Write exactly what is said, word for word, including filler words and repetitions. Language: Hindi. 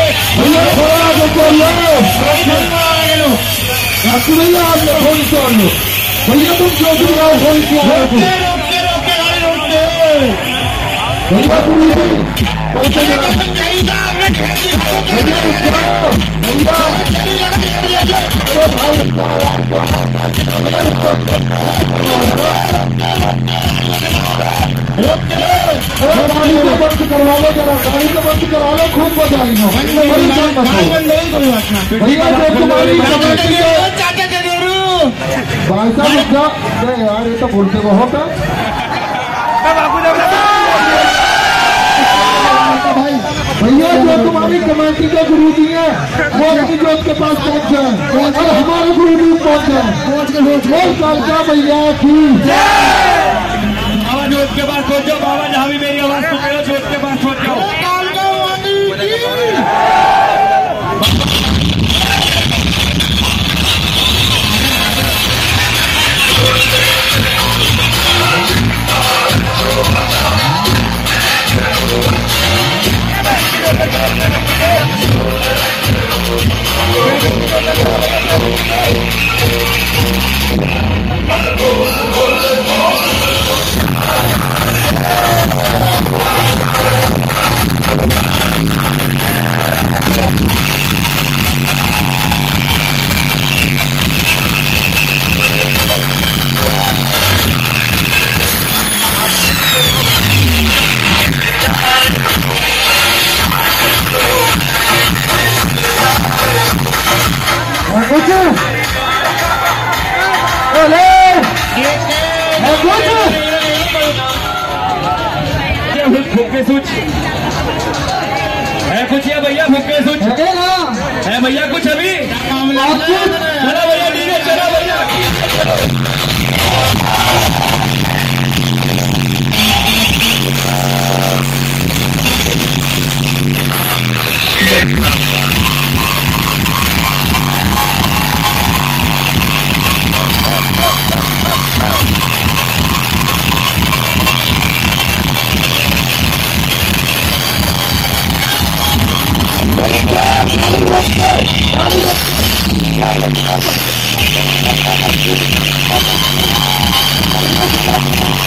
भैया थोड़ा देखो भैया आपने फोन किया भैया तुम चौधरी राव फोन किया भैया बंद करवा लो जरा गाड़ी को बंद करवा लो खूब बजाएंगे भैया जो तुम्हारी भाई साहब यार ये तो बोलते को होता भैया जो तुम्हारी कमेटी के गुरु जी है वो अपनी जोत के पास पहुंच जाए और हमारे गुरु जी पहुंच जाए कालका भैया की बाबा जोत के पास पहुंच जाओ। बाबा जहाँ भी मेरी आवाज सुन रहे हो जोत के पास पहुंच जाओ। फुक्के सूच है कुछ या भैया फुक्के सूच है भैया कुछ अभी चला भैया ठीक है चला भैया Thank you.